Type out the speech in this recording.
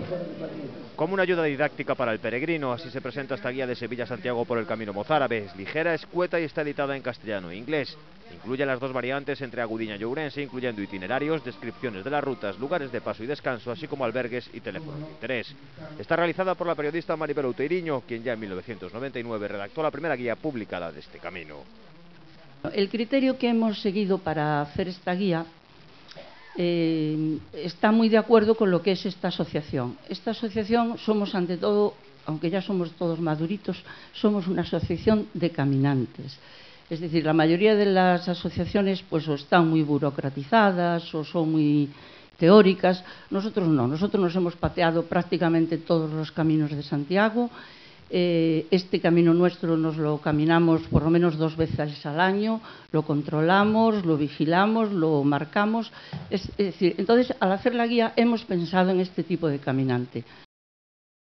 Como una ayuda didáctica para el peregrino, así se presenta esta guía de Sevilla-Santiago por el Camino Mozárabe. Es ligera, escueta y está editada en castellano e inglés. Incluye las dos variantes entre Agudiña y Ourense, incluyendo itinerarios, descripciones de las rutas, lugares de paso y descanso, así como albergues y teléfonos de interés. Está realizada por la periodista Maribel Outeiriño, quien ya en 1999 redactó la primera guía publicada de este camino. El criterio que hemos seguido para hacer esta guía está muy de acuerdo con lo que es esta asociación. Esta asociación somos, ante todo, aunque ya somos todos maduritos, somos una asociación de caminantes. Es decir, la mayoría de las asociaciones pues o están muy burocratizadas o son muy teóricas. Nosotros no, nosotros nos hemos pateado prácticamente todos los caminos de Santiago. Este camino nuestro nos lo caminamos por lo menos 2 veces al año, lo controlamos, lo vigilamos, lo marcamos. Es decir, entonces, al hacer la guía hemos pensado en este tipo de caminante.